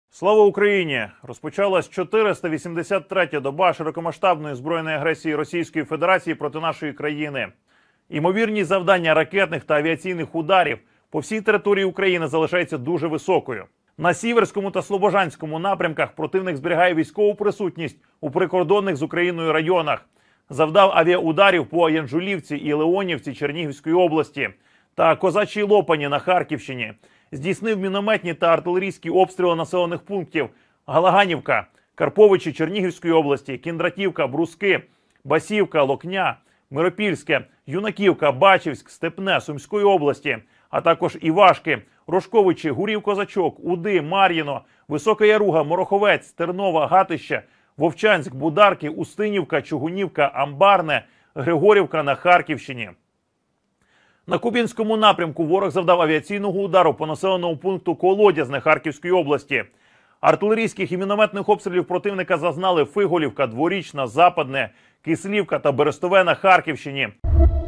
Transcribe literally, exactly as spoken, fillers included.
Слава Україні! Розпочалась чотириста вісімдесят третя доба широкомасштабної збройної агресії Російської Федерації проти нашої країни. Імовірність завдання ракетних та авіаційних ударів по всій території України залишається дуже високою. На Сіверському та Слобожанському напрямках противник зберігає військову присутність у прикордонних з Україною районах. Завдав авіаударів по Янжулівці і Леонівці Чернігівської області та Козачій Лопані на Харківщині. Здійснив мінометні та артилерійські обстріли населених пунктів Галаганівка, Карповичі Чернігівської області, Кіндратівка, Бруски, Басівка, Локня, Миропільське, Юнаківка, Бачівськ, Степне Сумської області, а також Івашки, Рожковичі, Гурів-Козачок, Уди, Мар'їно, Висока Яруга, Мороховець, Тернова, Гатище, Вовчанськ, Бударки, Устинівка, Чугунівка, Амбарне, Григорівка на Харківщині. На Куп'янському напрямку ворог завдав авіаційного удару по населеному пункту Колодязне Харківської області. Артилерійських і мінометних обстрілів противника зазнали Фиголівка, Дворічна, Западне, Кислівка та Берестове на Харківщині.